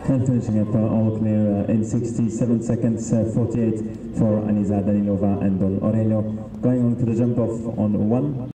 And finishing up all clear in 67 seconds, 48 for Aniza Danilova and Don Aurelio. Going on to the jump off on 1.